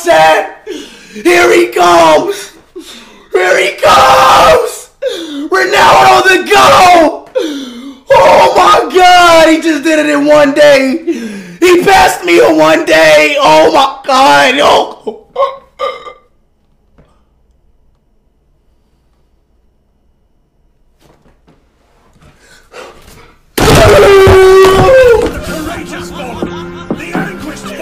sad. Here he comes. Here he comes. Ronaldo on the go. Oh my God. He just did it in one day. He passed me in one day. Oh my God. Oh.